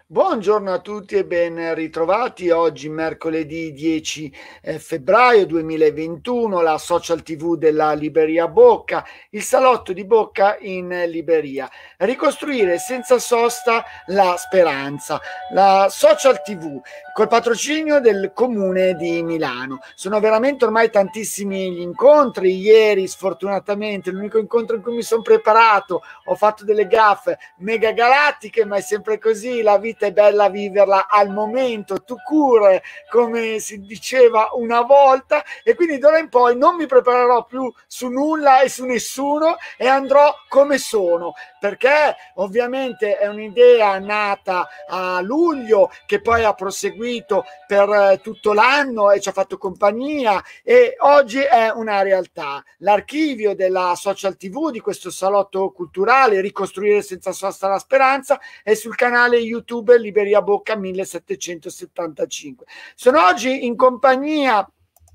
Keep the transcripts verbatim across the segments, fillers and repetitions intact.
Buongiorno a tutti e ben ritrovati. Oggi mercoledì dieci eh, febbraio duemilaventuno, la social tivù della Libreria Bocca, il salotto di Bocca in libreria. Ricostruire senza sosta la speranza, la social tivù col patrocinio del Comune di Milano. Sono veramente ormai tantissimi gli incontri. Ieri sfortunatamente l'unico incontro in cui mi sono preparato, ho fatto delle gaffe mega galattiche, ma è sempre così, la vita è bella viverla al momento, tu cure, come si diceva una volta, e quindi d'ora in poi non mi preparerò più su nulla e su nessuno e andrò come sono, perché ovviamente è un'idea nata a luglio che poi ha proseguito per tutto l'anno e ci ha fatto compagnia, e oggi è una realtà. L'archivio della social tivù di questo salotto culturale Ricostruire senza sosta la speranza è sul canale YouTube Libreria Bocca millesettecentosettantacinque. Sono oggi in compagnia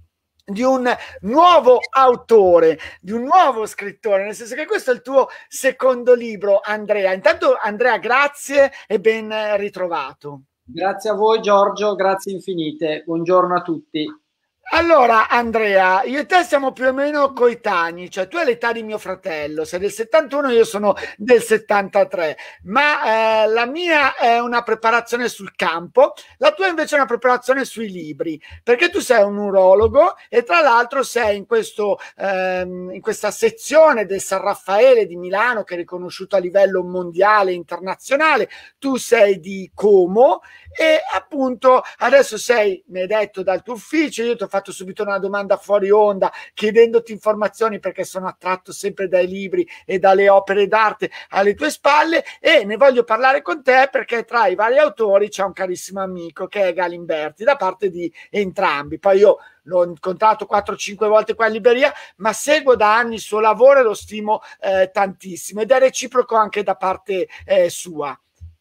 di un nuovo autore, di un nuovo scrittore, nel senso che questo è il tuo secondo libro, Andrea. Intanto, Andrea, grazie e ben ritrovato. Grazie a voi, Giorgio, grazie infinite. Buongiorno a tutti. Allora, Andrea, io e te siamo più o meno coetanei, cioè tu hai l'età di mio fratello, sei del settantuno, io sono del settantatré, ma eh, la mia è una preparazione sul campo, la tua invece è una preparazione sui libri, perché tu sei un urologo e tra l'altro sei in, questo, ehm, in questa sezione del San Raffaele di Milano, che è riconosciuto a livello mondiale e internazionale. Tu sei di Como e appunto adesso sei, mi hai detto, dal tuo ufficio. Io ti ho fatto subito una domanda fuori onda chiedendoti informazioni, perché sono attratto sempre dai libri e dalle opere d'arte alle tue spalle, e ne voglio parlare con te perché tra i vari autori c'è un carissimo amico che è Galimberti, da parte di entrambi. Poi io l'ho incontrato quattro cinque volte qua in libreria, ma seguo da anni il suo lavoro e lo stimo eh, tantissimo, ed è reciproco anche da parte eh, sua.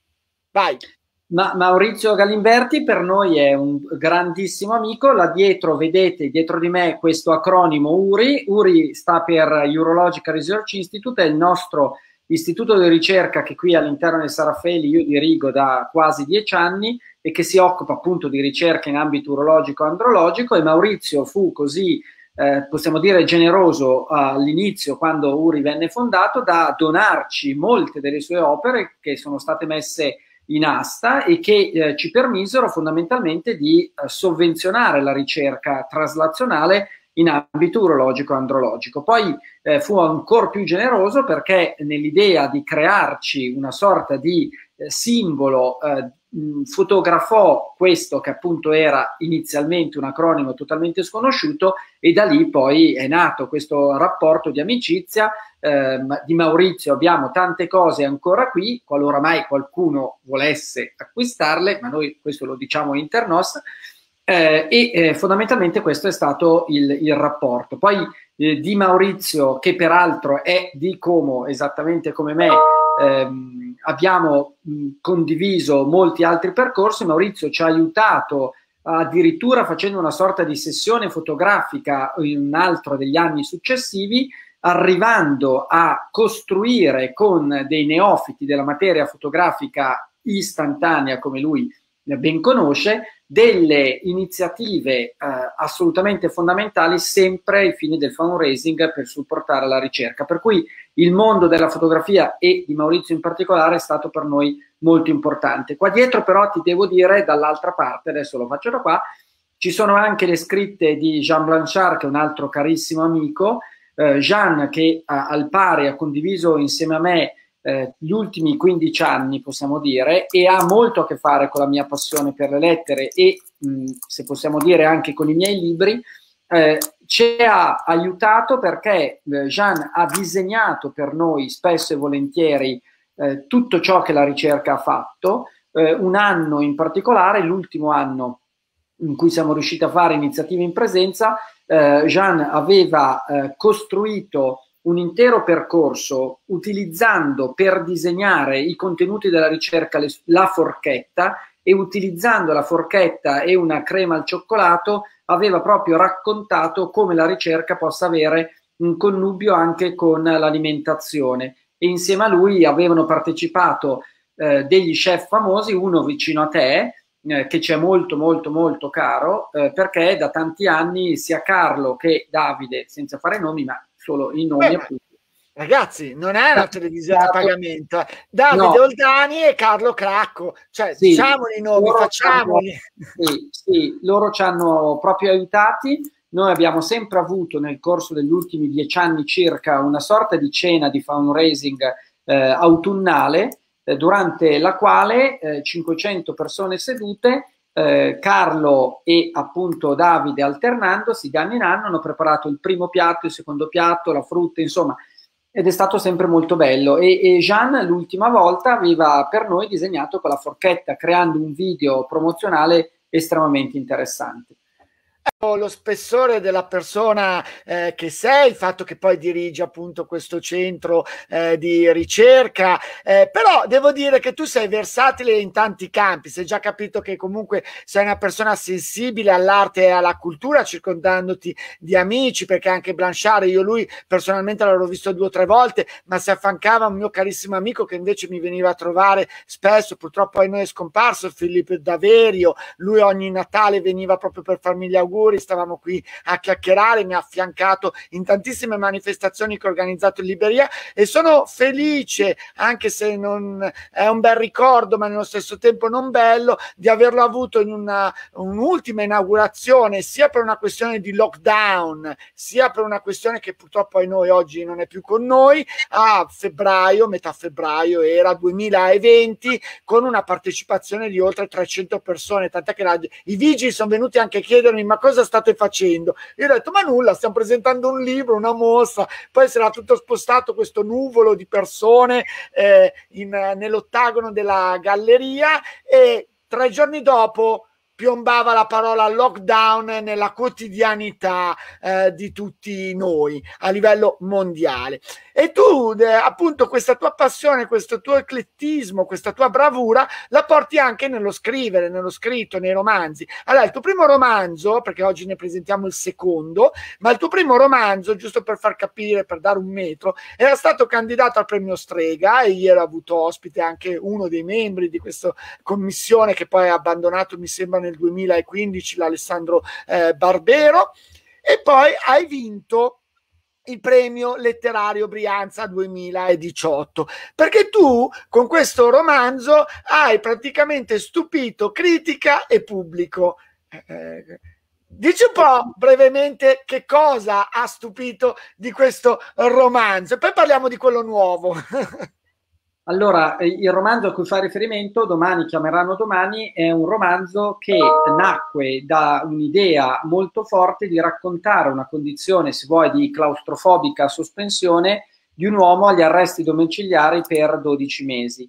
Vai. Ma Maurizio Galimberti per noi è un grandissimo amico. Là dietro, vedete, dietro di me questo acronimo U R I. U R I sta per Urological Research Institute, è il nostro istituto di ricerca che qui all'interno del San Raffaele io dirigo da quasi dieci anni e che si occupa appunto di ricerca in ambito urologico e andrologico, e Maurizio fu così, eh, possiamo dire, generoso all'inizio, quando U R I venne fondato, da donarci molte delle sue opere che sono state messe in asta e che eh, ci permisero fondamentalmente di eh, sovvenzionare la ricerca traslazionale in ambito urologico e andrologico. Poi eh, fu ancora più generoso perché nell'idea di crearci una sorta di eh, simbolo eh, mh, fotografò questo che appunto era inizialmente un acronimo totalmente sconosciuto, e da lì poi è nato questo rapporto di amicizia. Eh, di Maurizio abbiamo tante cose ancora qui, qualora mai qualcuno volesse acquistarle, ma noi questo lo diciamo internos, eh, e eh, fondamentalmente questo è stato il, il rapporto. Poi eh, di Maurizio, che peraltro è di Como esattamente come me, ehm, abbiamo mh, condiviso molti altri percorsi. Maurizio ci ha aiutato addirittura facendo una sorta di sessione fotografica in un altro degli anni successivi, arrivando a costruire con dei neofiti della materia fotografica istantanea, come lui ben conosce, delle iniziative eh, assolutamente fondamentali, sempre ai fini del fundraising per supportare la ricerca. Per cui il mondo della fotografia, e di Maurizio in particolare, è stato per noi molto importante. Qua dietro però ti devo dire, dall'altra parte, adesso lo faccio da qua, ci sono anche le scritte di Jean Blanchard, che è un altro carissimo amico. Uh, Jean, che uh, al pari ha condiviso insieme a me uh, gli ultimi quindici anni, possiamo dire, e ha molto a che fare con la mia passione per le lettere e, mh, se possiamo dire, anche con i miei libri, uh, ci ha aiutato perché uh, Jean ha disegnato per noi spesso e volentieri uh, tutto ciò che la ricerca ha fatto. Uh, un anno in particolare, l'ultimo anno in cui siamo riusciti a fare iniziative in presenza, eh, Jean aveva eh, costruito un intero percorso utilizzando per disegnare i contenuti della ricerca le, la forchetta, e utilizzando la forchetta e una crema al cioccolato aveva proprio raccontato come la ricerca possa avere un connubio anche con l'alimentazione, e insieme a lui avevano partecipato eh, degli chef famosi, uno vicino a te, eh, che c'è molto molto molto caro, eh, perché da tanti anni sia Carlo che Davide, senza fare nomi, ma solo i nomi, Beh, appunto. Ragazzi, non è una televisione a pagamento. eh. Davide No. Oldani e Carlo Cracco, cioè Sì, diciamoli i nomi, loro facciamoli. c'hanno- sì, sì, loro ci hanno proprio aiutati. Noi abbiamo sempre avuto nel corso degli ultimi dieci anni circa una sorta di cena di fundraising eh, autunnale, eh, durante la quale eh, cinquecento persone sedute, eh, Carlo e appunto Davide alternandosi di anno in anno hanno preparato il primo piatto, il secondo piatto, la frutta, insomma, ed è stato sempre molto bello. E, e Jean l'ultima volta aveva per noi disegnato con la forchetta, creando un video promozionale estremamente interessante. Lo spessore della persona eh, che sei, il fatto che poi dirigi appunto questo centro eh, di ricerca, eh, però devo dire che tu sei versatile in tanti campi, sei già capito che comunque sei una persona sensibile all'arte e alla cultura, circondandoti di amici, perché anche Blanchard, io lui personalmente l'avevo visto due o tre volte, ma si affiancava un mio carissimo amico che invece mi veniva a trovare spesso, purtroppo poi noi è scomparso, Filippo Daverio, lui ogni Natale veniva proprio per farmi gli auguri, stavamo qui a chiacchierare, mi ha affiancato in tantissime manifestazioni che ho organizzato in Liberia e sono felice, anche se non è un bel ricordo ma nello stesso tempo non bello, di averlo avuto in una un'ultima inaugurazione, sia per una questione di lockdown sia per una questione che purtroppo poi noi oggi non è più con noi, a febbraio, metà febbraio era duemilaventi, con una partecipazione di oltre trecento persone, tant'è che la, i vigili sono venuti anche a chiedermi ma cosa state facendo? Io ho detto ma nulla, stiamo presentando un libro, una mostra, poi si era tutto spostato questo nuvolo di persone eh, in, nell'ottagono della galleria e tre giorni dopo piombava la parola lockdown nella quotidianità eh, di tutti noi a livello mondiale. E tu eh, appunto questa tua passione, questo tuo eclettismo, questa tua bravura la porti anche nello scrivere, nello scritto, nei romanzi. Allora il tuo primo romanzo, perché oggi ne presentiamo il secondo, ma il tuo primo romanzo, giusto per far capire, per dare un metro, era stato candidato al premio Strega e ieri ho avuto ospite anche uno dei membri di questa commissione che poi ha abbandonato, mi sembra, nel duemilaquindici, l'Alessandro eh, Barbero, e poi hai vinto il premio letterario Brianza duemiladiciotto, perché tu con questo romanzo hai praticamente stupito critica e pubblico. Eh, dici un po' brevemente che cosa ha stupito di questo romanzo, e poi parliamo di quello nuovo. Allora, il romanzo a cui fai riferimento, Domani chiameranno domani, è un romanzo che nacque da un'idea molto forte di raccontare una condizione, se vuoi, di claustrofobica sospensione di un uomo agli arresti domiciliari per dodici mesi.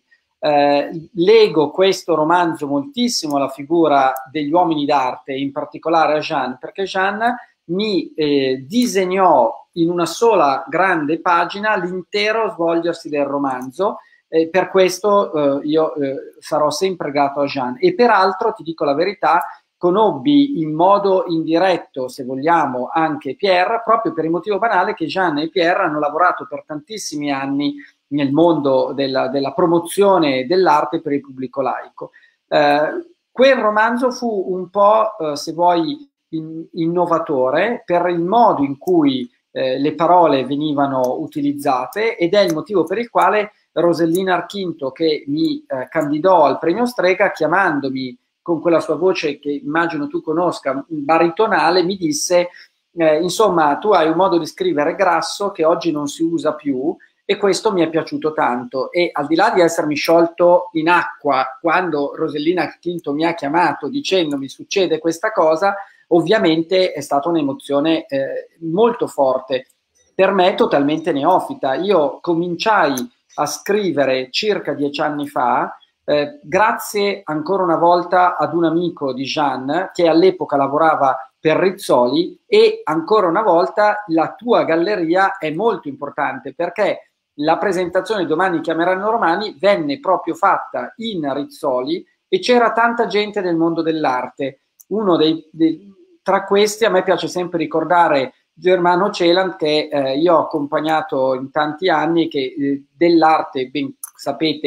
Eh, lego questo romanzo moltissimo alla figura degli uomini d'arte, in particolare a Jean, perché Jean mi eh, disegnò in una sola grande pagina l'intero svolgersi del romanzo. Eh, per questo eh, io eh, sarò sempre grato a Jean. E peraltro, ti dico la verità, conobbi in modo indiretto, se vogliamo, anche Pierre, proprio per il motivo banale che Jean e Pierre hanno lavorato per tantissimi anni nel mondo della, della promozione dell'arte per il pubblico laico. Eh, quel romanzo fu un po', eh, se vuoi, in, innovatore per il modo in cui eh, le parole venivano utilizzate, ed è il motivo per il quale Rosellina Archinto, che mi eh, candidò al premio Strega, chiamandomi con quella sua voce che immagino tu conosca, baritonale, mi disse eh, insomma, tu hai un modo di scrivere grasso che oggi non si usa più, e questo mi è piaciuto tanto. E al di là di essermi sciolto in acqua quando Rosellina Archinto mi ha chiamato dicendomi succede questa cosa, ovviamente è stata un'emozione eh, molto forte per me, totalmente neofita. Io cominciai a scrivere circa dieci anni fa, eh, grazie ancora una volta ad un amico di Jean che all'epoca lavorava per Rizzoli, e ancora una volta la tua galleria è molto importante perché la presentazione di Domani chiameranno romani venne proprio fatta in Rizzoli e c'era tanta gente del mondo dell'arte. Uno dei, dei tra questi a me piace sempre ricordare Germano Celant, che eh, io ho accompagnato in tanti anni e che eh, dell'arte, ben sapete,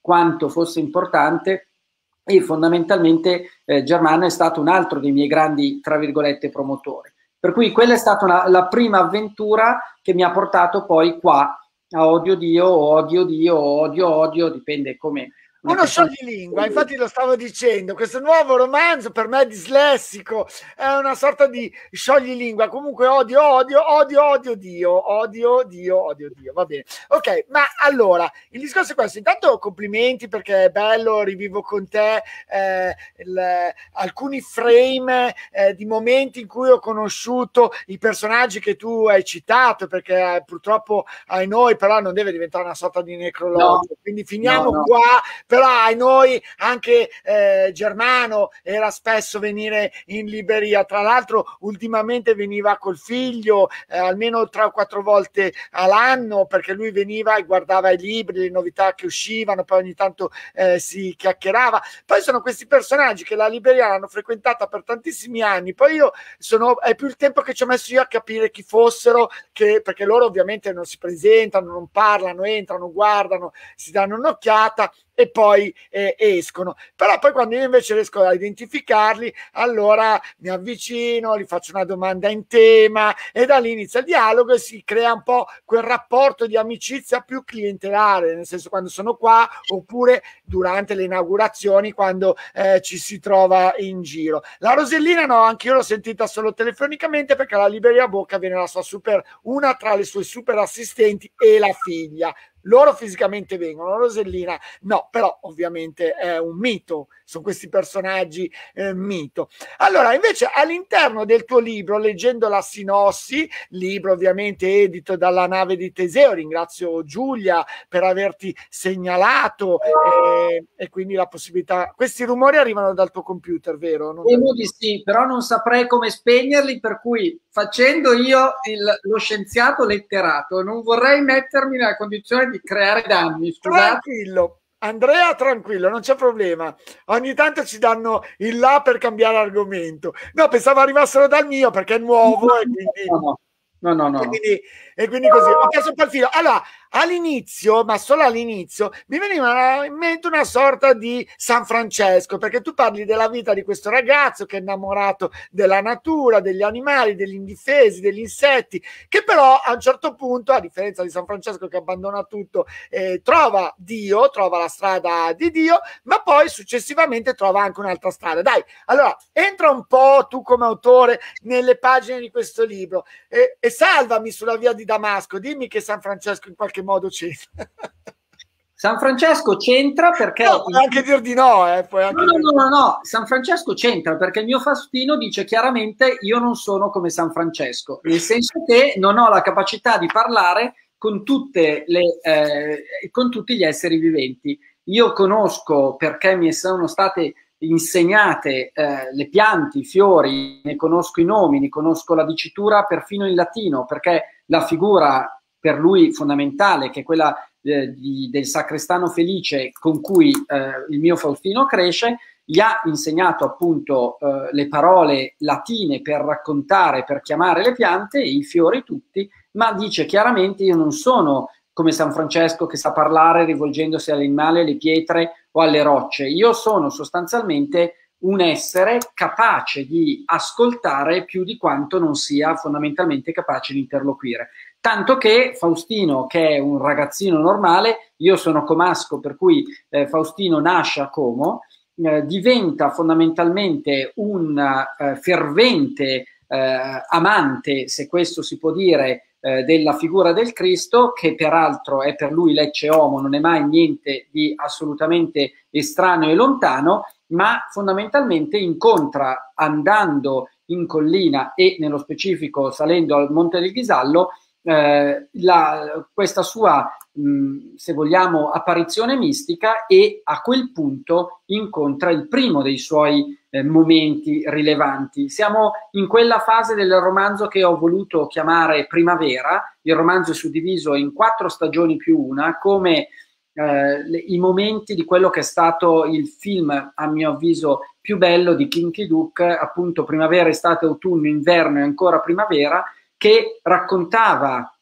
quanto fosse importante, e fondamentalmente eh, Germano è stato un altro dei miei grandi, tra virgolette, promotori. Per cui quella è stata una, la prima avventura che mi ha portato poi qua a Odio Dio, Odio Dio, Odio Odio, dipende come... Uno scioglilingua, infatti lo stavo dicendo, questo nuovo romanzo per me è dislessico, è una sorta di scioglilingua, comunque odio, odio, odio, odio Dio, odio, Dio, odio Dio, va bene. Ok, ma allora, il discorso è questo, intanto complimenti perché è bello, rivivo con te eh, il, alcuni frame eh, di momenti in cui ho conosciuto i personaggi che tu hai citato, perché eh, purtroppo ai noi però non deve diventare una sorta di necrologio, no, quindi finiamo no, no. qua. Però ai noi anche eh, Germano era spesso venire in libreria, tra l'altro ultimamente veniva col figlio eh, almeno tre o quattro volte all'anno, perché lui veniva e guardava i libri, le novità che uscivano, poi ogni tanto eh, si chiacchierava. Poi sono questi personaggi che la libreria l'hanno frequentata per tantissimi anni, poi io sono, è più il tempo che ci ho messo io a capire chi fossero, che, perché loro ovviamente non si presentano, non parlano, entrano, guardano, si danno un'occhiata e poi eh, escono. Però poi quando io invece riesco a identificarli, allora mi avvicino, gli faccio una domanda in tema e da lì inizia il dialogo e si crea un po' quel rapporto di amicizia più clientelare, nel senso quando sono qua oppure durante le inaugurazioni quando eh, ci si trova in giro. La Rosellina no, anche io l'ho sentita solo telefonicamente perché la libreria Bocca viene la sua super, una tra le sue super assistenti e la figlia. Loro fisicamente vengono, Rosellina no, però ovviamente è un mito, sono questi personaggi eh, mito. Allora invece all'interno del tuo libro, leggendo la sinossi, libro ovviamente edito dalla Nave di Teseo, ringrazio Giulia per averti segnalato eh, e quindi la possibilità, questi rumori arrivano dal tuo computer, vero? Non Temo di sì, però non saprei come spegnerli, per cui facendo io il, lo scienziato letterato non vorrei mettermi nella condizione di creare danni. Scusate. Tranquillo. Andrea, tranquillo, non c'è problema. Ogni tanto ci danno il là per cambiare argomento. No, pensavo arrivassero dal mio perché è nuovo no, e quindi... No, no. No, no, no. E quindi, e quindi così ho perso un po' il filo. Allora, all'inizio, ma solo all'inizio, mi veniva in mente una sorta di San Francesco, perché tu parli della vita di questo ragazzo che è innamorato della natura, degli animali, degli indifesi, degli insetti, che però a un certo punto, a differenza di San Francesco che abbandona tutto, eh, trova Dio, trova la strada di Dio, ma poi successivamente trova anche un'altra strada. Dai, allora, entra un po' tu come autore nelle pagine di questo libro e, e salvami sulla via di Damasco, dimmi che San Francesco in qualche modo c'entra. San Francesco c'entra perché... No, puoi anche dir di no, eh, puoi anche no, dir... no, no, no, San Francesco c'entra perché il mio Faustino dice chiaramente io non sono come San Francesco, nel senso che non ho la capacità di parlare con, tutte le, eh, con tutti gli esseri viventi. Io conosco, perché mi sono state insegnate eh, le piante, i fiori, ne conosco i nomi, ne conosco la dicitura perfino in latino, perché la figura per lui fondamentale, che è quella eh, di, del sacrestano felice con cui eh, il mio Faustino cresce, gli ha insegnato appunto eh, le parole latine per raccontare, per chiamare le piante e i fiori tutti, ma dice chiaramente io non sono come San Francesco che sa parlare rivolgendosi all'animale, alle pietre o alle rocce. Io sono sostanzialmente un essere capace di ascoltare più di quanto non sia fondamentalmente capace di interloquire. Tanto che Faustino, che è un ragazzino normale, io sono comasco, per cui eh, Faustino nasce a Como, eh, diventa fondamentalmente un eh, fervente eh, amante, se questo si può dire, eh, della figura del Cristo, che peraltro è per lui lecce homo, non è mai niente di assolutamente estraneo e lontano, ma fondamentalmente incontra, andando in collina e nello specifico salendo al Monte del Ghisallo, eh, la, questa sua, mh, se vogliamo, apparizione mistica, e a quel punto incontra il primo dei suoi eh, momenti rilevanti. Siamo in quella fase del romanzo che ho voluto chiamare Primavera. Il romanzo è suddiviso in quattro stagioni più una, come Eh, le, i momenti di quello che è stato il film, a mio avviso, più bello di Kinky Duke, appunto Primavera, Estate, Autunno, Inverno e ancora Primavera, che raccontava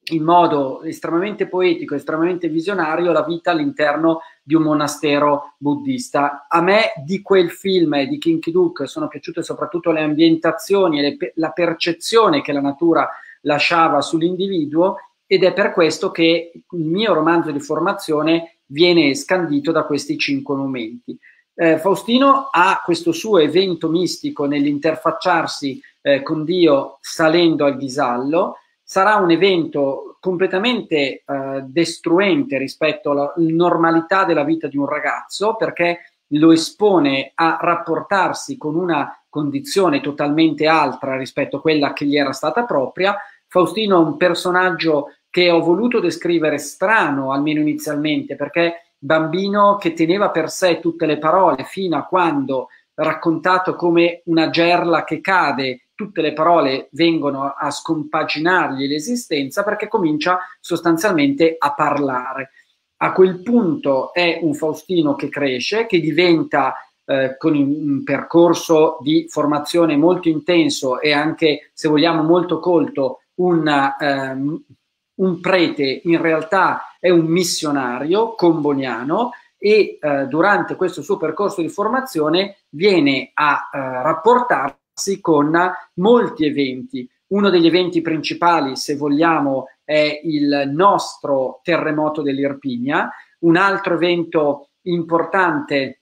in modo estremamente poetico, estremamente visionario, la vita all'interno di un monastero buddista. A me di quel film e di King Ki-duk sono piaciute soprattutto le ambientazioni e le, la percezione che la natura lasciava sull'individuo, ed è per questo che il mio romanzo di formazione viene scandito da questi cinque momenti. Eh, Faustino ha questo suo evento mistico nell'interfacciarsi eh, con Dio salendo al ghisallo. Sarà un evento completamente eh, destruente rispetto alla normalità della vita di un ragazzo, perché lo espone a rapportarsi con una condizione totalmente altra rispetto a quella che gli era stata propria. Faustino è un personaggio che ho voluto descrivere strano, almeno inizialmente, perché bambino che teneva per sé tutte le parole fino a quando, raccontato come una gerla che cade, tutte le parole vengono a scompaginargli l'esistenza, perché comincia sostanzialmente a parlare. A quel punto è un Faustino che cresce, che diventa eh, con un percorso di formazione molto intenso e anche, se vogliamo, molto colto, un, um, un prete. In realtà è un missionario comboniano e eh, durante questo suo percorso di formazione viene a eh, rapportarsi con molti eventi. Uno degli eventi principali, se vogliamo, è il nostro terremoto dell'Irpinia. Un altro evento importante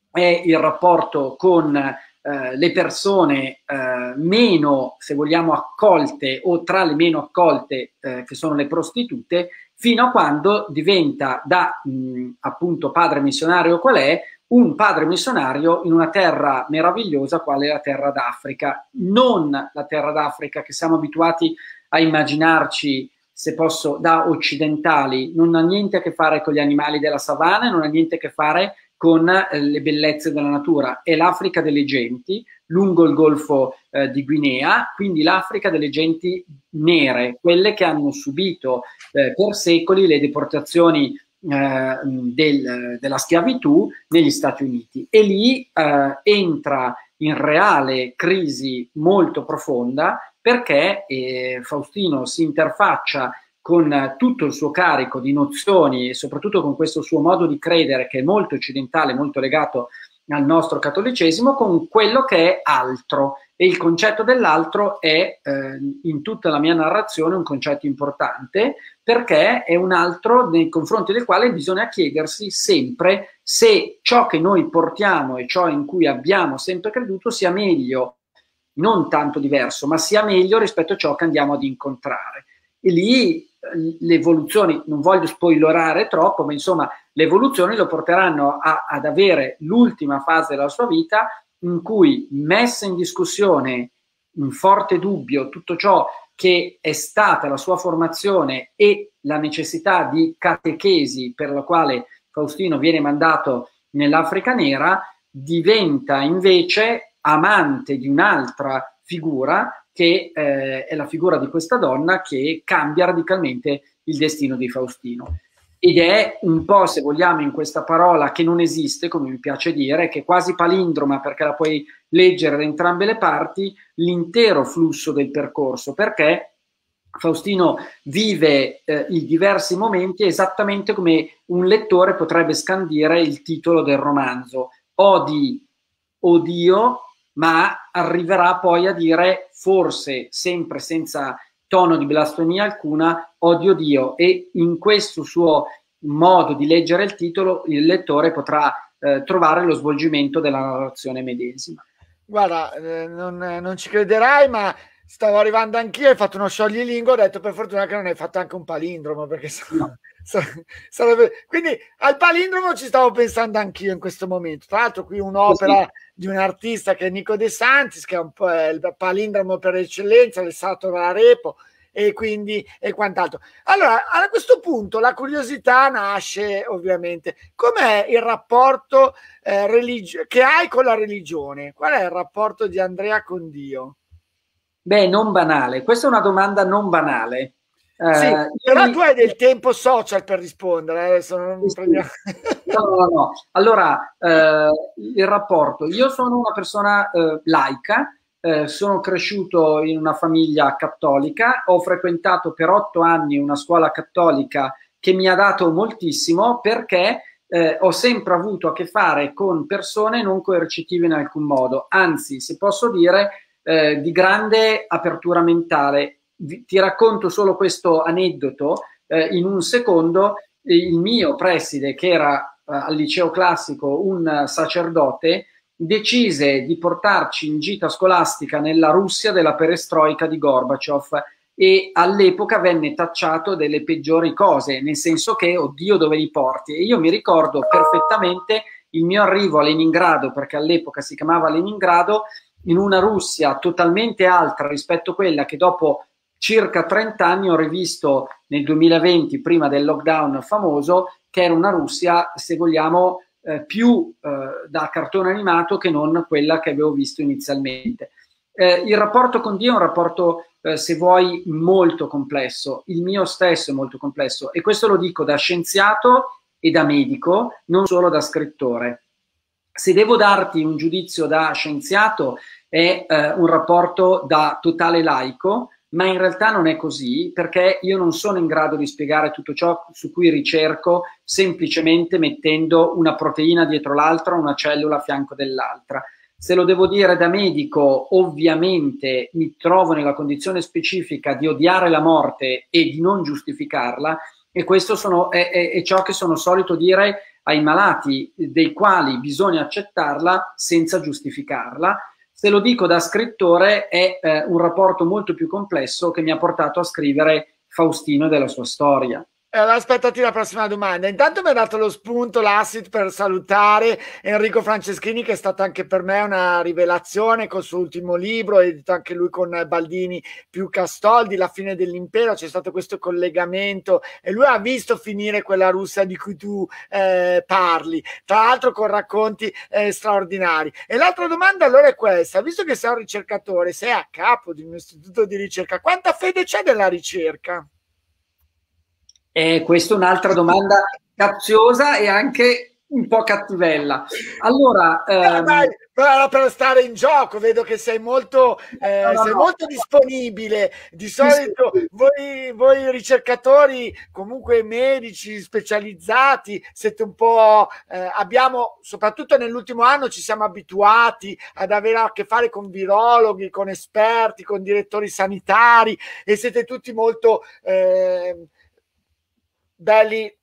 è il rapporto con eh, le persone eh, meno, se vogliamo, accolte, o tra le meno accolte, eh, che sono le prostitute, fino a quando diventa, da mh, appunto padre missionario qual è, un padre missionario in una terra meravigliosa quale è la terra d'Africa. Non la terra d'Africa che siamo abituati a immaginarci, se posso, da occidentali. Non ha niente a che fare con gli animali della savana, non ha niente a che fare con eh, le bellezze della natura. È l'Africa delle genti, lungo il golfo eh, di Guinea, quindi l'Africa delle genti nere, quelle che hanno subito eh, per secoli le deportazioni eh, del, della schiavitù negli Stati Uniti. E lì eh, entra in reale crisi molto profonda, perché eh, Faustino si interfaccia con tutto il suo carico di nozioni e soprattutto con questo suo modo di credere che è molto occidentale, molto legato al nostro cattolicesimo, con quello che è altro. E il concetto dell'altro è eh, in tutta la mia narrazione un concetto importante, perché è un altro nei confronti del quale bisogna chiedersi sempre se ciò che noi portiamo e ciò in cui abbiamo sempre creduto sia meglio, non tanto diverso, ma sia meglio rispetto a ciò che andiamo ad incontrare. E lì le evoluzioni, non voglio spoilerare troppo, ma insomma le evoluzioni lo porteranno a, ad avere l'ultima fase della sua vita, in cui, messa in discussione, in forte dubbio, tutto ciò che è stata la sua formazione e la necessità di catechesi per la quale Faustino viene mandato nell'Africa nera, diventa invece amante di un'altra figura, che eh, è la figura di questa donna che cambia radicalmente il destino di Faustino. Ed è un po', se vogliamo, in questa parola che non esiste, come mi piace dire, che è quasi palindroma perché la puoi leggere da entrambe le parti, l'intero flusso del percorso, perché Faustino vive eh, i diversi momenti esattamente come un lettore potrebbe scandire il titolo del romanzo: odi, odio, ma arriverà poi a dire, forse sempre senza tono di blasfemia alcuna, odio Dio. E in questo suo modo di leggere il titolo il lettore potrà eh, trovare lo svolgimento della narrazione medesima. Guarda, eh, non, non ci crederai, ma stavo arrivando anch'io, hai fatto uno scioglilingua, ho detto per fortuna che non hai fatto anche un palindromo, perché no. Sarebbe... Quindi al palindromo ci stavo pensando anch'io in questo momento. Tra l'altro qui un'opera di un artista che è Nico De Santis, che è un po' il palindromo per eccellenza, il Salto della Repo e quindi e quant'altro. Allora, a questo punto la curiosità nasce ovviamente. Com'è il rapporto eh, religio- che hai con la religione? Qual è il rapporto di Andrea con Dio? Beh, non banale. Questa è una domanda non banale. Sì, eh, però mi... tu hai del tempo social per rispondere. Adesso non sì, prendiamo... no, no, no. Allora, eh, il rapporto. Io sono una persona eh, laica, eh, sono cresciuto in una famiglia cattolica, ho frequentato per otto anni una scuola cattolica che mi ha dato moltissimo, perché eh, ho sempre avuto a che fare con persone non coercitive in alcun modo, anzi, se posso dire, eh, di grande apertura mentale. Vi, ti racconto solo questo aneddoto eh, in un secondo. Il mio preside, che era eh, al liceo classico un sacerdote, decise di portarci in gita scolastica nella Russia della perestroica di Gorbaciov, e all'epoca venne tacciato delle peggiori cose, nel senso che, oddio, dove li porti? E io mi ricordo perfettamente il mio arrivo a Leningrado, perché all'epoca si chiamava Leningrado, in una Russia totalmente altra rispetto a quella che dopo circa trenta anni ho rivisto nel duemilaventi, prima del lockdown famoso, che era una Russia, se vogliamo, eh, più eh, da cartone animato che non quella che avevo visto inizialmente. Eh, il rapporto con Dio è un rapporto, eh, se vuoi, molto complesso. Il mio stesso è molto complesso, e questo lo dico da scienziato e da medico, non solo da scrittore. Se devo darti un giudizio da scienziato, è eh, un rapporto da totale laico, ma in realtà non è così, perché io non sono in grado di spiegare tutto ciò su cui ricerco semplicemente mettendo una proteina dietro l'altra, una cellula a fianco dell'altra. Se lo devo dire da medico, ovviamente mi trovo nella condizione specifica di odiare la morte e di non giustificarla, e questo sono, è, è, è ciò che sono solito dire ai malati, dei quali bisogna accettarla senza giustificarla. Se lo dico da scrittore, è eh, un rapporto molto più complesso che mi ha portato a scrivere Faustino e della sua storia. Allora, aspettati la prossima domanda. Intanto mi ha dato lo spunto, l'asset, per salutare Enrico Franceschini, che è stata anche per me una rivelazione col suo ultimo libro, edito anche lui con Baldini più Castoldi, La fine dell'impero. C'è stato questo collegamento e lui ha visto finire quella Russia di cui tu eh, parli, tra l'altro con racconti eh, straordinari. E l'altra domanda allora è questa: visto che sei un ricercatore, sei a capo di un istituto di ricerca, quanta fede c'è nella ricerca? Eh, questa è un'altra domanda capziosa e anche un po' cattivella. Allora, ehm... dai, dai, per stare in gioco, vedo che sei molto, eh, no, no, sei no. molto disponibile. Di solito voi, voi ricercatori, comunque medici specializzati, siete un po', eh, abbiamo, soprattutto nell'ultimo anno, ci siamo abituati ad avere a che fare con virologhi, con esperti, con direttori sanitari, e siete tutti molto eh, belli,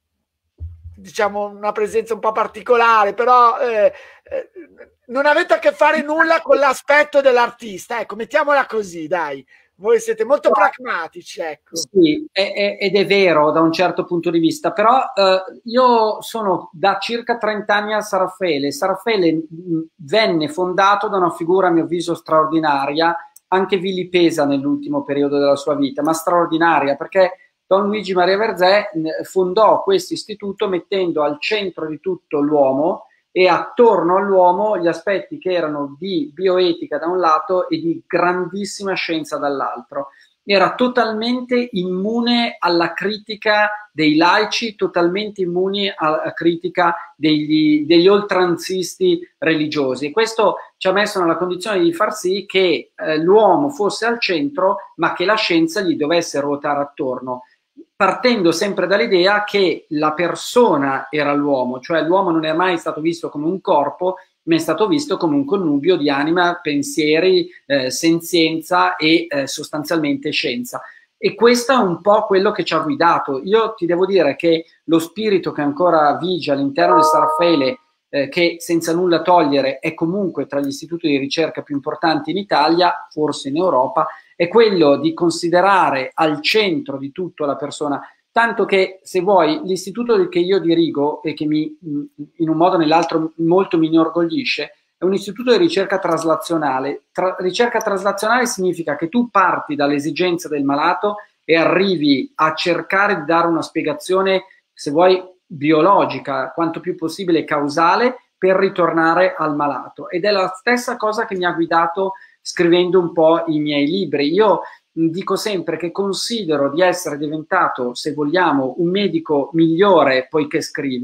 diciamo, una presenza un po' particolare, però eh, eh, non avete a che fare nulla con l'aspetto dell'artista, ecco, mettiamola così, dai. Voi siete molto pragmatici, ecco. Sì, è, è, ed è vero da un certo punto di vista, però eh, io sono da circa trenta anni al San Raffaele. San Raffaele mh, venne fondato da una figura, a mio avviso, straordinaria, anche vilipesa nell'ultimo periodo della sua vita, ma straordinaria, perché Don Luigi Maria Verzé fondò questo istituto mettendo al centro di tutto l'uomo e attorno all'uomo gli aspetti che erano di bioetica da un lato e di grandissima scienza dall'altro. Era totalmente immune alla critica dei laici, totalmente immune alla critica degli, degli oltranzisti religiosi. E questo ci ha messo nella condizione di far sì che eh, l'uomo fosse al centro, ma che la scienza gli dovesse ruotare attorno, partendo sempre dall'idea che la persona era l'uomo, cioè l'uomo non è mai stato visto come un corpo, ma è stato visto come un connubio di anima, pensieri, eh, senzienza e eh, sostanzialmente scienza. E questo è un po' quello che ci ha guidato. Io ti devo dire che lo spirito che ancora vige all'interno del San Raffaele, eh, che senza nulla togliere è comunque tra gli istituti di ricerca più importanti in Italia, forse in Europa, è quello di considerare al centro di tutto la persona, tanto che, se vuoi, l'istituto che io dirigo e che mi, in un modo o nell'altro molto mi inorgoglisce, è un istituto di ricerca traslazionale. Tra, ricerca traslazionale significa che tu parti dall'esigenza del malato e arrivi a cercare di dare una spiegazione, se vuoi, biologica, quanto più possibile causale, per ritornare al malato. Ed è la stessa cosa che mi ha guidato scrivendo un po' i miei libri. Io dico sempre che considero di essere diventato, se vogliamo, un medico migliore poiché scrivo,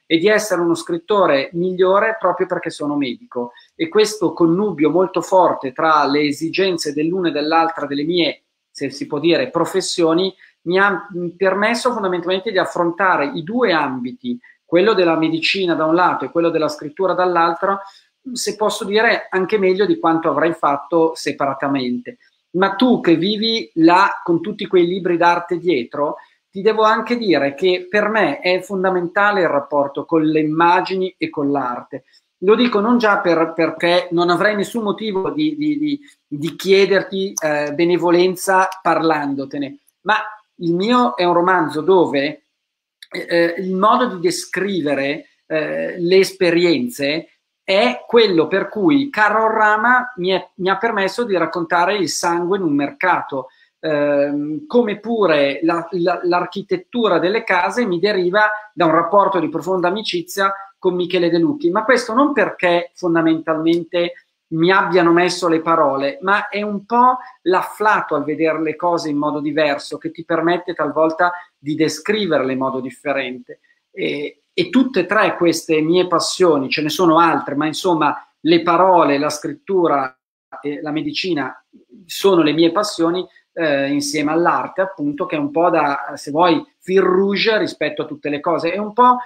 e di essere uno scrittore migliore proprio perché sono medico. E questo connubio molto forte tra le esigenze dell'una e dell'altra delle mie, se si può dire, professioni, mi ha permesso fondamentalmente di affrontare i due ambiti, quello della medicina da un lato e quello della scrittura dall'altro, se posso dire anche meglio di quanto avrei fatto separatamente. Ma tu che vivi là con tutti quei libri d'arte dietro, ti devo anche dire che per me è fondamentale il rapporto con le immagini e con l'arte. Lo dico non già per, perché non avrei nessun motivo di, di, di, di chiederti eh, benevolenza parlandotene, ma il mio è un romanzo dove eh, il modo di descrivere eh, le esperienze è quello per cui Carol Rama mi, è, mi ha permesso di raccontare il sangue in un mercato, eh, come pure la, la, l'architettura delle case mi deriva da un rapporto di profonda amicizia con Michele De Lucchi, ma questo non perché fondamentalmente mi abbiano messo le parole, ma è un po' l'afflato al vedere le cose in modo diverso che ti permette talvolta di descriverle in modo differente. E, e tutte e tre queste mie passioni, ce ne sono altre, ma insomma le parole, la scrittura e la medicina sono le mie passioni, eh, insieme all'arte appunto, che è un po' da, se vuoi, fil rouge rispetto a tutte le cose. È un po',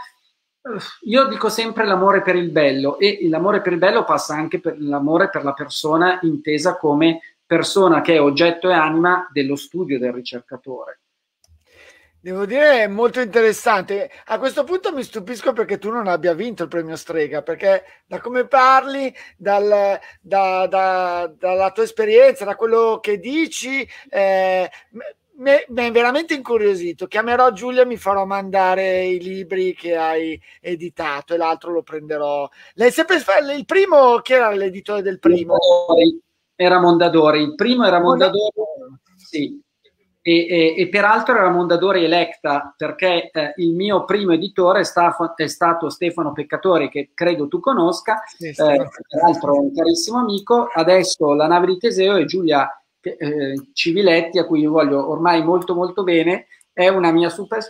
io dico sempre l'amore per il bello, e l'amore per il bello passa anche per l'amore per la persona intesa come persona che è oggetto e anima dello studio del ricercatore. Devo dire è molto interessante. A questo punto mi stupisco perché tu non abbia vinto il premio Strega, perché da come parli, dal, da, da, dalla tua esperienza, da quello che dici, eh, mi è veramente incuriosito. Chiamerò Giulia e mi farò mandare i libri che hai editato e l'altro lo prenderò. Lei sempre il primo, chi era l'editore del primo? Era Mondadori, il primo era Mondadori, sì. E, e, e peraltro era Mondadori Electa, perché eh, il mio primo editore è, sta, è stato Stefano Peccatori, che credo tu conosca, sì, eh, peraltro un carissimo amico. Adesso La nave di Teseo e Giulia eh, Civiletti, a cui io voglio ormai molto molto bene, è una mia super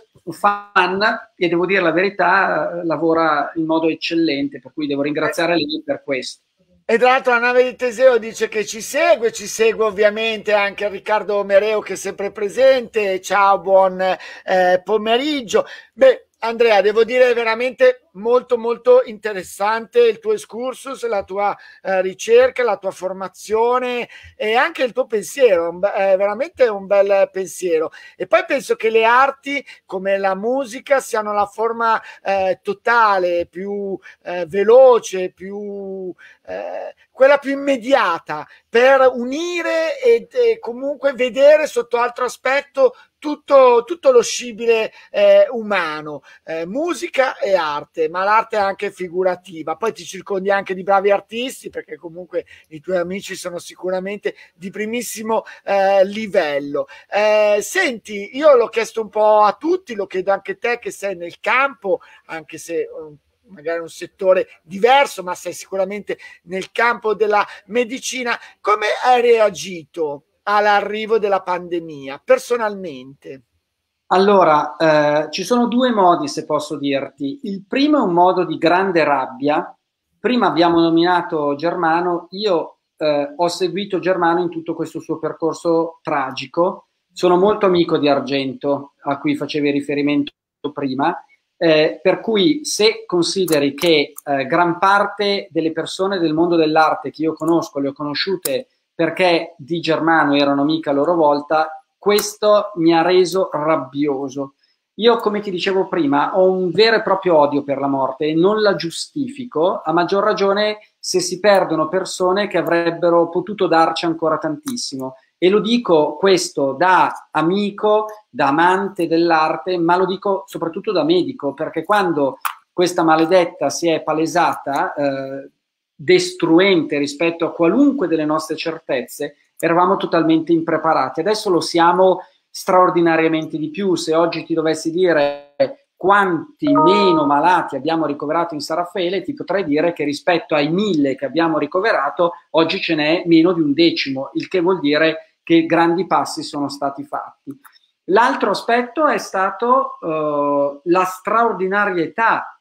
fan e devo dire la verità, lavora in modo eccellente, per cui devo ringraziare lei per questo. E tra l'altro La nave di Teseo dice che ci segue, ci segue ovviamente anche Riccardo Mereo che è sempre presente. Ciao, buon eh, pomeriggio. Beh, Andrea, devo dire veramente molto molto interessante il tuo excursus, la tua eh, ricerca, la tua formazione e anche il tuo pensiero, è veramente un bel pensiero. E poi penso che le arti come la musica siano la forma eh, totale, più eh, veloce, più eh, quella più immediata per unire e, e comunque vedere sotto altro aspetto tutto, tutto lo scibile eh, umano, eh, musica e arte, ma l'arte è anche figurativa. Poi ti circondi anche di bravi artisti, perché comunque i tuoi amici sono sicuramente di primissimo eh, livello. Eh, senti, io l'ho chiesto un po' a tutti, lo chiedo anche a te che sei nel campo, anche se um, magari un settore diverso, ma sei sicuramente nel campo della medicina. Come hai reagito all'arrivo della pandemia personalmente? Allora, eh, ci sono due modi, se posso dirti. Il primo è un modo di grande rabbia. Prima abbiamo nominato Germano, io eh, ho seguito Germano in tutto questo suo percorso tragico. Sono molto amico di Argento, a cui facevi riferimento prima, eh, per cui se consideri che eh, gran parte delle persone del mondo dell'arte che io conosco, le ho conosciute perché di Germano erano amiche a loro volta, questo mi ha reso rabbioso. Io, come ti dicevo prima, ho un vero e proprio odio per la morte e non la giustifico, a maggior ragione se si perdono persone che avrebbero potuto darci ancora tantissimo. E lo dico questo da amico, da amante dell'arte, ma lo dico soprattutto da medico, perché quando questa maledetta si è palesata eh, destruente rispetto a qualunque delle nostre certezze, eravamo totalmente impreparati. Adesso lo siamo straordinariamente di più. Se oggi ti dovessi dire quanti meno malati abbiamo ricoverato in San Raffaele, ti potrei dire che rispetto ai mille che abbiamo ricoverato, oggi ce n'è meno di un decimo, il che vuol dire che grandi passi sono stati fatti. L'altro aspetto è stato uh, la straordinarietà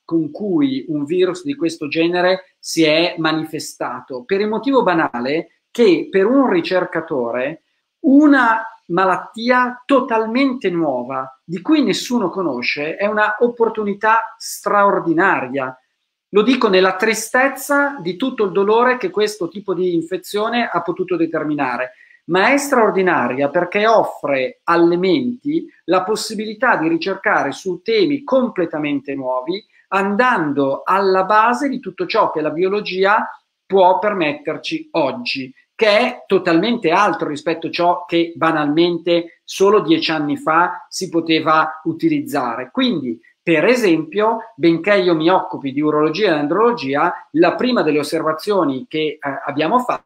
con cui un virus di questo genere si è manifestato, per il motivo banale che per un ricercatore una malattia totalmente nuova, di cui nessuno conosce, è una opportunità straordinaria. Lo dico nella tristezza di tutto il dolore che questo tipo di infezione ha potuto determinare, ma è straordinaria perché offre alle menti la possibilità di ricercare su temi completamente nuovi, andando alla base di tutto ciò che la biologia può permetterci oggi, che è totalmente altro rispetto a ciò che banalmente solo dieci anni fa si poteva utilizzare. Quindi, per esempio, benché io mi occupi di urologia e andrologia, la prima delle osservazioni che eh, abbiamo fatto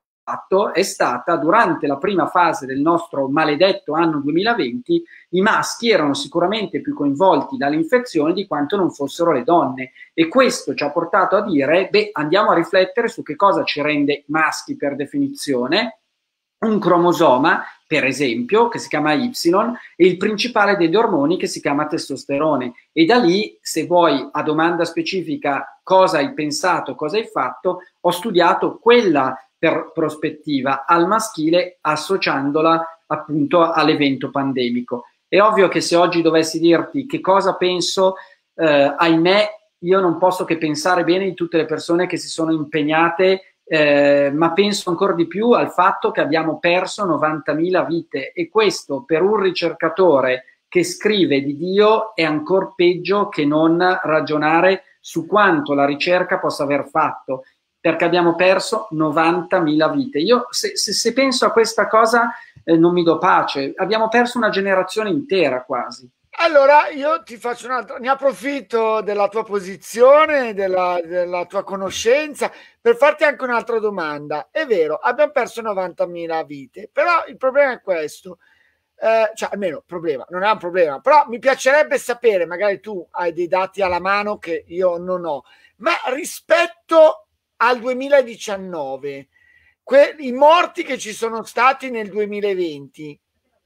è stata durante la prima fase del nostro maledetto anno duemilaventi, i maschi erano sicuramente più coinvolti dall'infezione di quanto non fossero le donne, e questo ci ha portato a dire, beh, andiamo a riflettere su che cosa ci rende maschi per definizione, un cromosoma, per esempio, che si chiama Y, e il principale degli ormoni che si chiama testosterone. E da lì, se vuoi, a domanda specifica cosa hai pensato, cosa hai fatto, ho studiato quella per prospettiva al maschile, associandola appunto all'evento pandemico. È ovvio che se oggi dovessi dirti che cosa penso, eh, ahimè, io non posso che pensare bene di tutte le persone che si sono impegnate, eh, ma penso ancora di più al fatto che abbiamo perso novantamila vite, e questo per un ricercatore che scrive di Dio è ancora peggio che non ragionare su quanto la ricerca possa aver fatto, perché abbiamo perso novantamila vite. Io se, se, se penso a questa cosa eh, non mi do pace, abbiamo perso una generazione intera quasi. Allora io ti faccio un altro, ne approfitto della tua posizione, della, della tua conoscenza, per farti anche un'altra domanda. È vero, abbiamo perso novantamila vite, però il problema è questo, eh, cioè almeno problema, non è un problema, però mi piacerebbe sapere, magari tu hai dei dati alla mano che io non ho, ma rispetto al duemiladiciannove, i morti che ci sono stati nel duemilaventi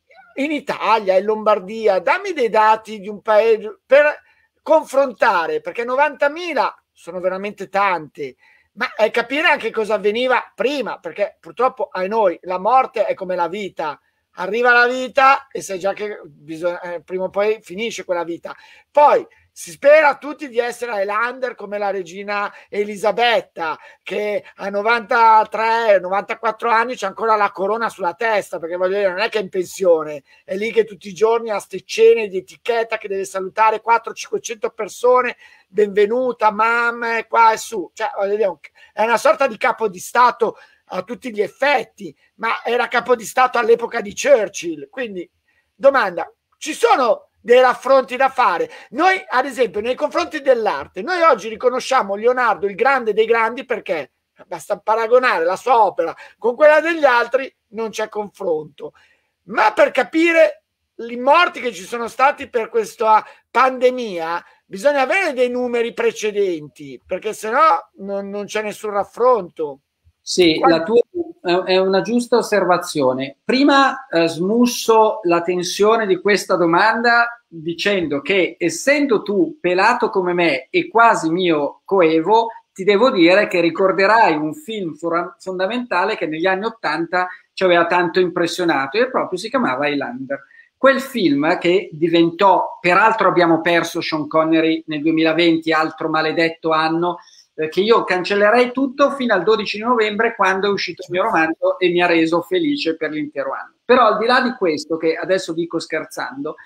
in Italia, in Lombardia, dammi dei dati di un paese per confrontare, perché novantamila sono veramente tante, ma è capire anche cosa avveniva prima, perché purtroppo a noi la morte è come la vita, arriva la vita e sai già che bisogna, eh, prima o poi finisce quella vita. Poi si spera tutti di essere Highlander come la regina Elisabetta, che a novantatré novantaquattro anni c'è ancora la corona sulla testa, perché voglio dire, non è che è in pensione, è lì che tutti i giorni ha ste cene di etichetta che deve salutare quattrocento cinquecento persone, benvenuta, mamma, qua e su. Cioè, voglio dire, è una sorta di capo di Stato a tutti gli effetti, ma era capo di Stato all'epoca di Churchill. Quindi, domanda, ci sono dei raffronti da fare? Noi, ad esempio, nei confronti dell'arte, noi oggi riconosciamo Leonardo il grande dei grandi perché basta paragonare la sua opera con quella degli altri, non c'è confronto. Ma per capire i morti che ci sono stati per questa pandemia bisogna avere dei numeri precedenti, perché sennò non, non c'è nessun raffronto. Sì, la tua è una giusta osservazione. Prima eh, smusso la tensione di questa domanda dicendo che, essendo tu pelato come me e quasi mio coevo, ti devo dire che ricorderai un film fondamentale che negli anni Ottanta ci aveva tanto impressionato, e proprio si chiamava Highlander. Quel film che diventò, peraltro abbiamo perso Sean Connery nel duemilaventi, altro maledetto anno, che io cancellerei tutto fino al dodici di novembre, quando è uscito il mio romanzo e mi ha reso felice per l'intero anno. Però al di là di questo, che adesso dico scherzando,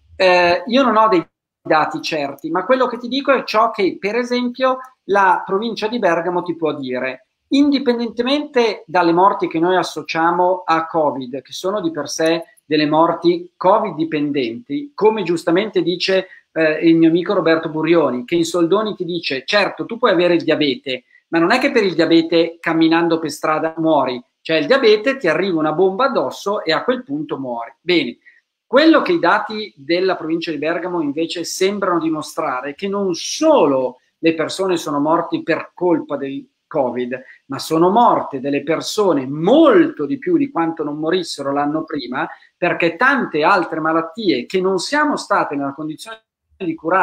eh, io non ho dei dati certi, ma quello che ti dico è ciò che, per esempio, la provincia di Bergamo ti può dire. Indipendentemente dalle morti che noi associamo a Covid, che sono di per sé delle morti Covid dipendenti, come giustamente dice eh, il mio amico Roberto Burioni, che in soldoni ti dice: certo, tu puoi avere il diabete, ma non è che per il diabete camminando per strada muori, cioè il diabete ti arriva una bomba addosso e a quel punto muori. Bene, quello che i dati della provincia di Bergamo invece sembrano dimostrare è che non solo le persone sono morte per colpa del Covid, ma sono morte delle persone molto di più di quanto non morissero l'anno prima, perché tante altre malattie che non siamo state nella condizione di curare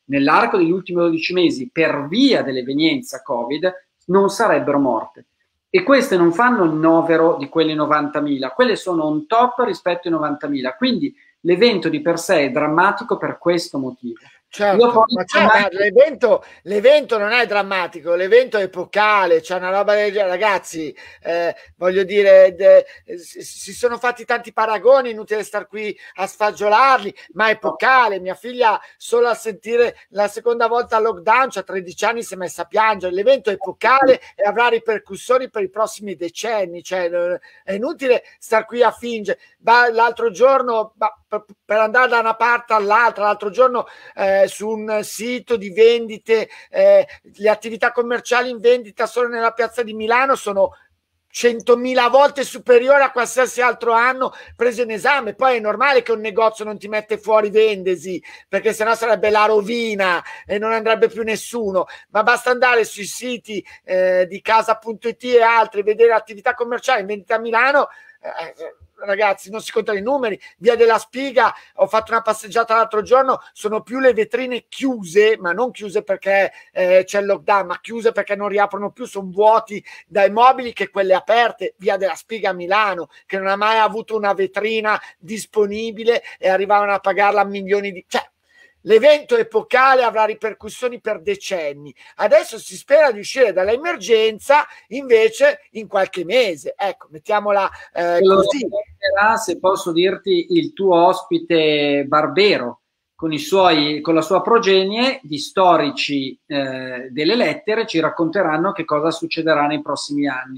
nell'arco degli ultimi dodici mesi per via dell'evenienza Covid non sarebbero morte. E queste non fanno il novero di quelle novantamila, quelle sono on top rispetto ai novantamila, quindi l'evento di per sé è drammatico per questo motivo. Certo, ma, cioè, ma l'evento, l'evento non è drammatico, l'evento è epocale, c'è una roba del genere, ragazzi, eh, voglio dire, de, si sono fatti tanti paragoni, inutile star qui a sfagiolarli, ma è epocale. Mia figlia solo a sentire la seconda volta al lockdown, c'ha tredici anni, si è messa a piangere. L'evento è epocale e avrà ripercussioni per i prossimi decenni, cioè è inutile star qui a fingere. L'altro giorno, per andare da una parte all'altra, l'altro giorno eh, su un sito di vendite, eh, le attività commerciali in vendita solo nella piazza di Milano sono centomila volte superiore a qualsiasi altro anno preso in esame. Poi è normale che un negozio non ti mette fuori vendesi, perché sennò sarebbe la rovina e non andrebbe più nessuno, ma basta andare sui siti eh, di casa punto it e altri, vedere attività commerciali in vendita a Milano. eh, Ragazzi, non si contano i numeri. Via della Spiga, ho fatto una passeggiata l'altro giorno, sono più le vetrine chiuse, ma non chiuse perché eh, c'è il lockdown, ma chiuse perché non riaprono più, sono vuoti dai mobili, che quelle aperte. Via della Spiga a Milano, che non ha mai avuto una vetrina disponibile e arrivavano a pagarla a milioni di... Cioè, l'evento epocale avrà ripercussioni per decenni. Adesso si spera di uscire dall'emergenza invece in qualche mese. Ecco, mettiamola eh, così. Se posso dirti, il tuo ospite Barbero con, i suoi, con la sua progenie di storici eh, delle lettere ci racconteranno che cosa succederà nei prossimi anni.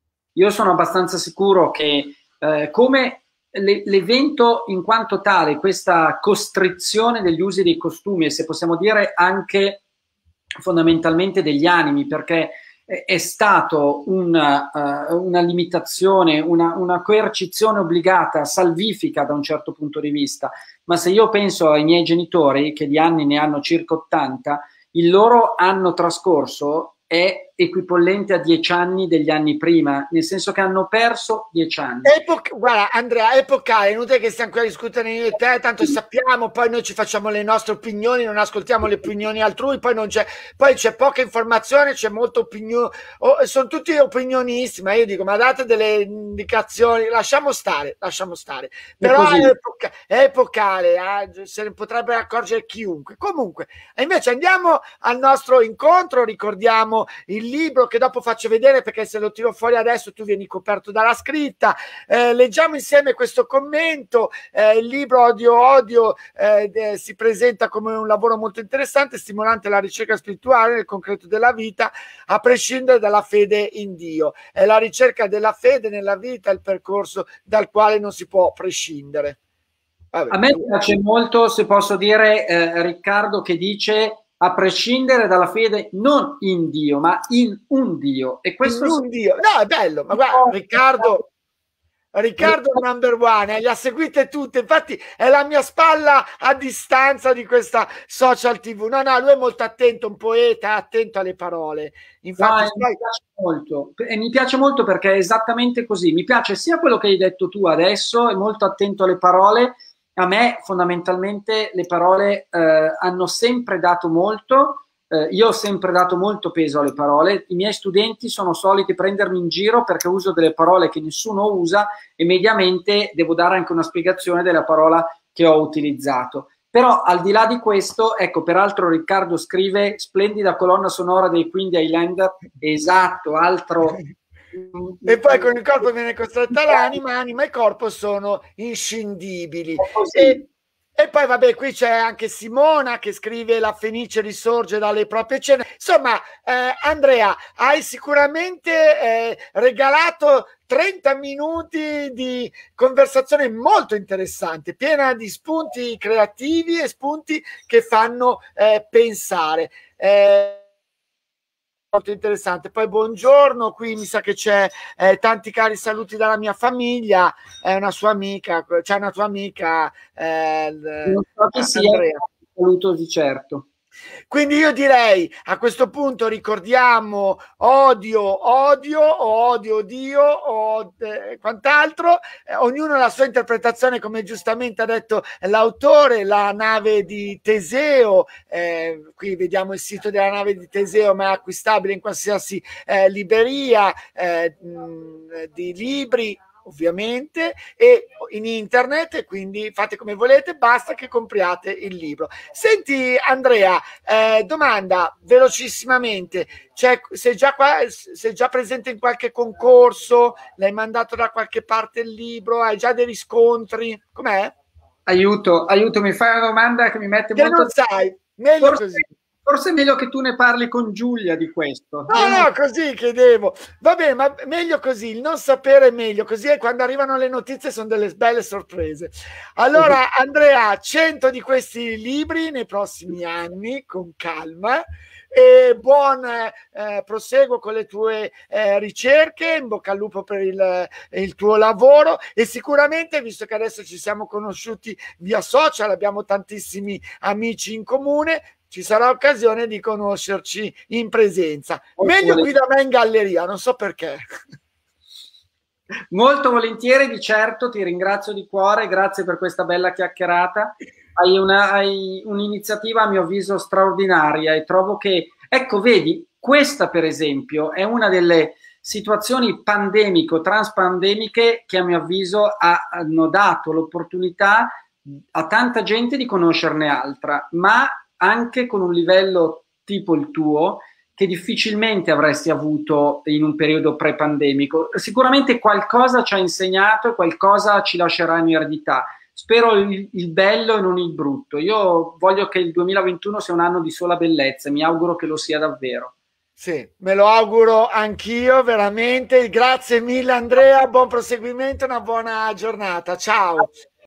Io sono abbastanza sicuro che eh, come l'evento in quanto tale, questa costrizione degli usi dei costumi, e se possiamo dire anche fondamentalmente degli animi, perché è stato una, uh, una limitazione, una, una coercizione obbligata, salvifica da un certo punto di vista, ma se io penso ai miei genitori, che di anni ne hanno circa ottanta, il loro anno trascorso è equipollente a dieci anni degli anni prima, nel senso che hanno perso dieci anni. Epoca, guarda Andrea, è epocale, inutile che stiamo qui a discutere io e te, tanto sappiamo, poi noi ci facciamo le nostre opinioni, non ascoltiamo le opinioni altrui, poi non c'è, poi c'è poca informazione, c'è molta opinione, oh, sono tutti opinionisti, ma io dico, ma date delle indicazioni, lasciamo stare, lasciamo stare, però è, epoca, è epocale, eh, se ne potrebbe accorgere chiunque. Comunque, invece andiamo al nostro incontro, ricordiamo il libro che dopo faccio vedere, perché se lo tiro fuori adesso tu vieni coperto dalla scritta. Eh, leggiamo insieme questo commento. Eh, il libro Odio Odio eh, eh, si presenta come un lavoro molto interessante, stimolante la ricerca spirituale nel concreto della vita, a prescindere dalla fede in Dio. È la ricerca della fede nella vita, il percorso dal quale non si può prescindere. Vabbè. A me piace molto, se posso dire, eh, Riccardo, che dice a prescindere dalla fede non in Dio, ma in un Dio. E questo in un Dio. No, è bello, ma guarda, Riccardo, Riccardo è number one, eh, le ha seguite tutte, infatti è la mia spalla a distanza di questa social tivù. No, no, lui è molto attento, un poeta, attento alle parole. Infatti, no, poi... mi piace molto, e mi piace molto perché è esattamente così. Mi piace sia quello che hai detto tu adesso, è molto attento alle parole. A me fondamentalmente le parole eh, hanno sempre dato molto, eh, io ho sempre dato molto peso alle parole. I miei studenti sono soliti prendermi in giro perché uso delle parole che nessuno usa e mediamente devo dare anche una spiegazione della parola che ho utilizzato. Però al di là di questo, ecco, peraltro Riccardo scrive splendida colonna sonora dei Queen di Highlander, esatto, altro... E poi con il corpo viene costretta l'anima, anima e corpo sono inscindibili. E, e poi vabbè, qui c'è anche Simona che scrive la Fenice risorge dalle proprie cene. Insomma, eh, Andrea, hai sicuramente eh, regalato trenta minuti di conversazione molto interessante, piena di spunti creativi e spunti che fanno eh, pensare. Eh, molto interessante. Poi buongiorno, qui mi sa che c'è eh, tanti cari saluti dalla mia famiglia, è una sua amica, c'è una tua amica, eh, non so chi sia, saluto di certo. Quindi io direi a questo punto ricordiamo odio, odio, o odio, Dio, o eh, quant'altro, eh, ognuno ha la sua interpretazione, come giustamente ha detto l'autore, la nave di Teseo, eh, qui vediamo il sito della nave di Teseo, ma è acquistabile in qualsiasi eh, libreria eh, mh, di libri, ovviamente, e in internet, e quindi fate come volete, basta che compriate il libro. Senti Andrea, eh, domanda velocissimamente, cioè, sei già qua, sei già presente in qualche concorso, l'hai mandato da qualche parte il libro, hai già dei riscontri, com'è? Aiuto, aiuto, mi fai una domanda che mi mette Che molto... non sai, meglio forse, così. Forse è meglio che tu ne parli con Giulia di questo. No, Io non... no, così chiedevo. Va bene, ma meglio così, il non sapere è meglio, così è quando arrivano le notizie sono delle belle sorprese. Allora, Andrea, cento di questi libri nei prossimi anni, con calma, e buon eh, proseguo con le tue eh, ricerche, in bocca al lupo per il, il tuo lavoro, e sicuramente, visto che adesso ci siamo conosciuti via social, abbiamo tantissimi amici in comune, ci sarà occasione di conoscerci in presenza. Molto meglio volentieri. Qui da me in galleria, non so perché. Molto volentieri, di certo, ti ringrazio di cuore, grazie per questa bella chiacchierata. Hai, una, hai un'iniziativa a mio avviso straordinaria e trovo che, ecco, vedi, questa per esempio è una delle situazioni pandemico-transpandemiche che a mio avviso ha, hanno dato l'opportunità a tanta gente di conoscerne altra, ma anche con un livello tipo il tuo che difficilmente avresti avuto in un periodo pre-pandemico. Sicuramente qualcosa ci ha insegnato e qualcosa ci lascerà in eredità. Spero il, il bello e non il brutto. Io voglio che il duemilaventuno sia un anno di sola bellezza, mi auguro che lo sia davvero. Sì, me lo auguro anch'io, veramente. Grazie mille Andrea, buon proseguimento, una buona giornata. Ciao.